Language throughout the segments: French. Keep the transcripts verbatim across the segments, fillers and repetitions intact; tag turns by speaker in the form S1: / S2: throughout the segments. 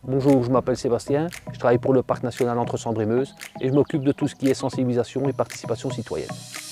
S1: Bonjour, je m'appelle Sébastien, je travaille pour le Parc national Entre-Sambre-et-Meuse et je m'occupe de tout ce qui est sensibilisation et participation citoyenne.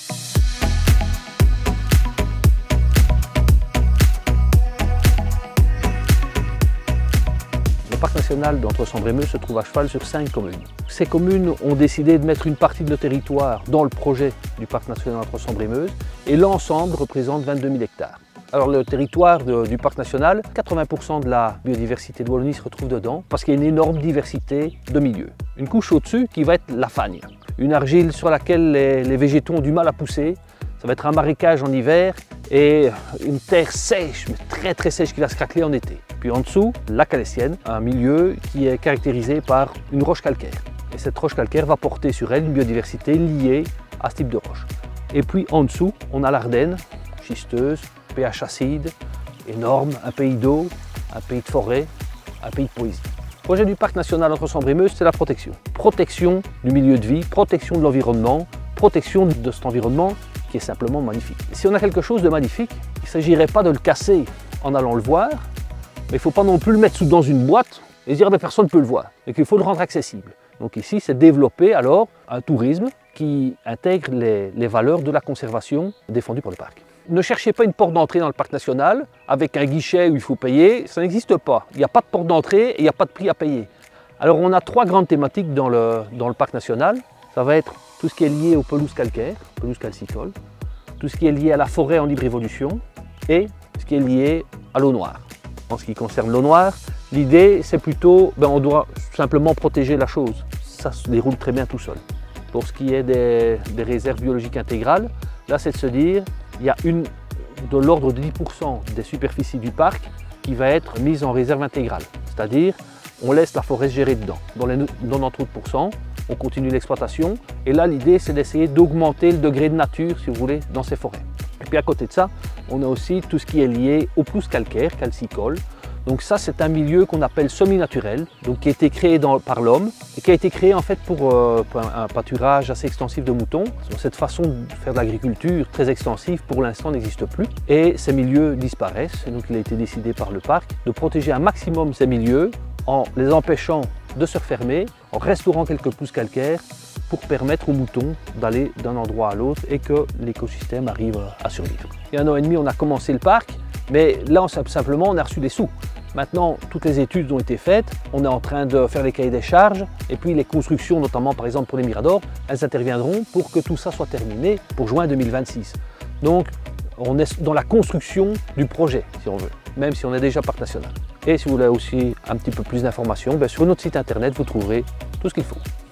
S1: Le Parc national d'Entre-Sambre-et-Meuse se trouve à cheval sur cinq communes. Ces communes ont décidé de mettre une partie de leur territoire dans le projet du Parc national Entre-Sambre-et-Meuse et l'ensemble représente vingt-deux mille hectares. Alors le territoire de, du Parc national, quatre-vingts pour cent de la biodiversité de Wallonie se retrouve dedans parce qu'il y a une énorme diversité de milieux. Une couche au-dessus qui va être la fagne, une argile sur laquelle les, les végétaux ont du mal à pousser. Ça va être un marécage en hiver et une terre sèche, mais très très sèche qui va se craqueler en été. Puis en dessous, la calécienne, un milieu qui est caractérisé par une roche calcaire. Et cette roche calcaire va porter sur elle une biodiversité liée à ce type de roche. Et puis en dessous, on a l'Ardenne, schisteuse, pH acide, énorme, un pays d'eau, un pays de forêt, un pays de poésie. Le projet du Parc national Entre-Sambre-et-Meuse, c'est la protection. Protection du milieu de vie, protection de l'environnement, protection de cet environnement qui est simplement magnifique. Et si on a quelque chose de magnifique, il ne s'agirait pas de le casser en allant le voir, mais il ne faut pas non plus le mettre dans une boîte et dire que personne ne peut le voir, et qu'il faut le rendre accessible. Donc ici, c'est développer alors un tourisme qui intègre les, les valeurs de la conservation défendues par le parc. Ne cherchez pas une porte d'entrée dans le parc national avec un guichet où il faut payer, ça n'existe pas. Il n'y a pas de porte d'entrée et il n'y a pas de prix à payer. Alors on a trois grandes thématiques dans le, dans le parc national. Ça va être tout ce qui est lié aux pelouses calcaires, pelouses calcicoles, tout ce qui est lié à la forêt en libre évolution et ce qui est lié à l'eau noire. En ce qui concerne l'eau noire, l'idée c'est plutôt, ben, on doit simplement protéger la chose. Ça se déroule très bien tout seul. Pour ce qui est des, des réserves biologiques intégrales, là c'est de se dire, il y a une de l'ordre de dix pour cent des superficies du parc qui va être mise en réserve intégrale. C'est-à-dire, on laisse la forêt se gérer dedans. Dans les quatre-vingt-dix pour cent, on continue l'exploitation. Et là, l'idée, c'est d'essayer d'augmenter le degré de nature, si vous voulez, dans ces forêts. Et puis à côté de ça, on a aussi tout ce qui est lié aux pelouses calcaires, calcicoles. Donc ça, c'est un milieu qu'on appelle semi-naturel, donc qui a été créé dans, par l'homme et qui a été créé en fait pour, euh, pour un, un pâturage assez extensif de moutons. Donc, cette façon de faire de l'agriculture très extensive, pour l'instant, n'existe plus. Et ces milieux disparaissent. Et donc il a été décidé par le parc de protéger un maximum ces milieux en les empêchant de se refermer, en restaurant quelques pelouses calcaires pour permettre aux moutons d'aller d'un endroit à l'autre et que l'écosystème arrive à survivre. Il y a un an et demi, on a commencé le parc, mais là, on, simplement, on a reçu des sous. Maintenant, toutes les études ont été faites, on est en train de faire les cahiers des charges et puis les constructions, notamment par exemple pour les miradors, elles interviendront pour que tout ça soit terminé pour juin deux mille vingt-six. Donc, on est dans la construction du projet, si on veut, même si on est déjà parc national. Et si vous voulez aussi un petit peu plus d'informations, bien sur notre site internet, vous trouverez tout ce qu'il faut.